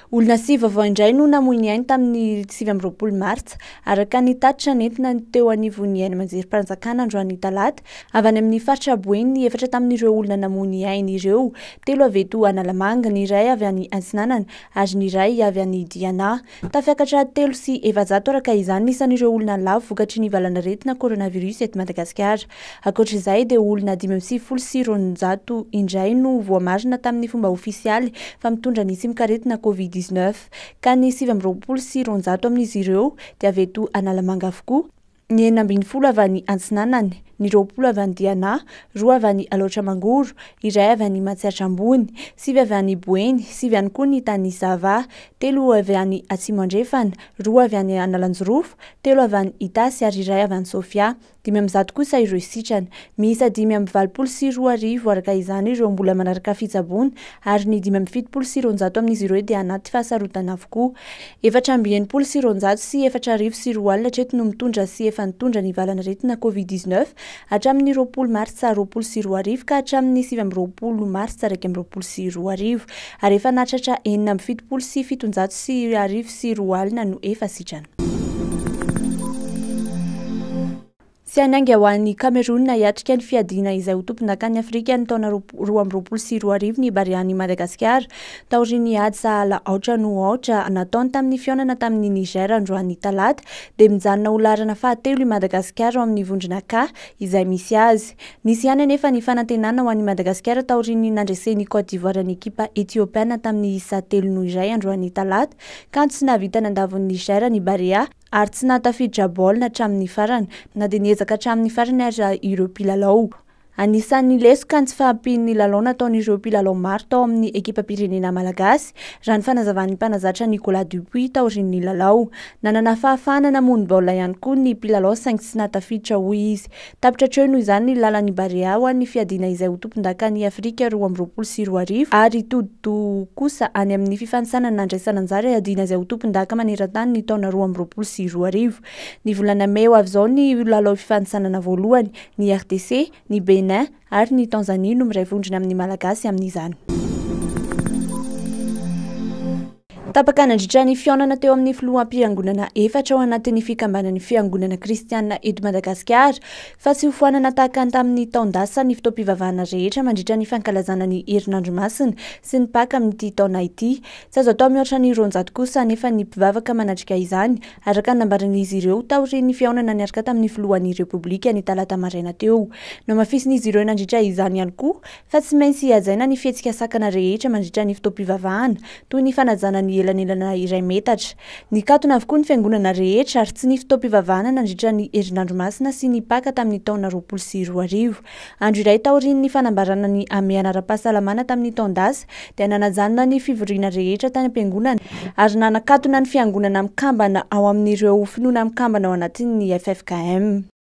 Olona sy Vaovao indray no namoy ny ainy tamin'ny 7 martsa, araka ny tatitra nentina teo anivon'ny ainy manjerim-panjakana androany Talata, avy any amin'ny faritra Boeny ny efatra tamin'ireo olona namoy ny ainy ireo, 3 avy eto Analamanga, ny iray avy any Antsinanana ary ny iray avy any Diana. Tafiakatra 3 sy 700 araka izany isan'ireo olona lavo vokatry ny valanaretina coronavirus eto Madagasikara. Ankoatr'izay dia olona 5,900 indray no voamarina tamin'ny fomba ofisialy fa mitondra ny tsimokaretina COVID-19 ka ny 7,900 amin'izy ireo dia avy eto Analamanga avokoa. Ny 40 avy any Antsinanana, ny 20 avy any Diana, 2 avy any Aloatramangoro, iray avy any Matsiatra ambony, 7 avy any Boeny, 7 ihany koa ny tany Sava, 3 avy any Atsimandrefana, 2 avy any Analanjorofo, 3 avy any Itasy ary iray avy any Sofia. 500 kosa ireo sitrana, miisa 5,2 araka izany ireo mbola manaraka fitsaboana ary ny 5,700 amin'izy ireo dia anaty fahasarotana avokoa. 4,900 sy 4,400 hatreto no mitondra sy efa nitondra ny valanaretina COVID-19 hatramin'ny 20 martsa 2020 ka hatramin'ny 7 martsa 2020 ary efa nahatratra 7,700 sy 720 no efa sitrana. Sy ananga ho an'ny Cameroun hiatrika ny fiadiana izay ho tompon-dakany Afrika ny taona 2020 ny Barean'i Madagasikara, taorian'ny sahala noho nataony tamin'ny fionana tamin'ny Niger androany Talata dia mijanona ho larana fahatelo i Madagasikara ao amin'ny vondrona ka izay misy azy. Nisy ihany anefa ny fanantenana ho an'i Madagasikara taorian'ny nandresen'ny Côte d'Ivoire ny ekipa Etiopiana tamin'ny isa 3-0 androany Talata ka tsy nahavita nandavon'ny Niger ny Barea ary tsy nahatafiditra baolina hatramin'ny farany na dia niezaka hatramin'ny farany ary ireo mpilalao. Anisan'ny leso ka tsy fahampian'ny lalao nataon'ireo mpilalao maro tao amin'ny ekipa pirenena malagasy raha ny fanazavan'ny mpanazatra Nicolas Dupuis taorian'ny lalao. Nanana fahafahana namono baolina ihany koa ny mpilalao saingy tsy nahatafiditra hoy izy. Tapitra hatreo noho izany ny lalan'ny Barea ho an'ny fiadiana izay ho tompon-dakany Afrika 2020 ary todo kosa any amin'ny fifanitsanana nandraisana anjara adiana izay ho tompon-daka maneran-tany ny taona 2020. Ny volana May avy izao ny lalao fifanitsanana voalohany, ny RDC, ny Benin ary ny Tanzania no miray vondrona amin'ny malagasy amin'izany. Tapaka nandritra ny fionana teo amin'ny filoham-piangonana efatra ao anatin'ny fikambanan'ny fiangonana kristianina eto Madagasikara fa tsy hofoanana tahaka ny tamin'ny taon-dasa ny fotoam-pivavahana rehetra mandritra ny fankalazana ny herinandro masina sy ny paka amin'ity taona ity. Tsy azo atao mihoatra ny 200 kosa nefa ny mpivavaka manatrika izany araka ny nambaran'izy ireo taorian'ny fihaonana niaraka tamin'ny filohan'ny repoblika ny talata maraina teo. No mafisin'izy ireo nandritra izany ihany koa fa tsy maintsy hajaina ny fihetsika sakana rehetra mandritra ny fotoam-pivavahana toy ny fanajana ny elanelana iray metatra. Nikatona avokoa ny fiangonana rehetra ary tsy ny fotoam-pivavahana nandritra ny herinandro masina sy ny paka tamin'ny taona 2020. Andro iray taorian'ny fanambarana ny tamin'ny ara-pahasalamana tamin'ny taon-dasa dia nanajanona ny fivoriana rehetra tany am-piangonana ary nanakatona ny fiangonana mikambana ao amin'ireo finoana mikambana ao anatin'ny FFKM.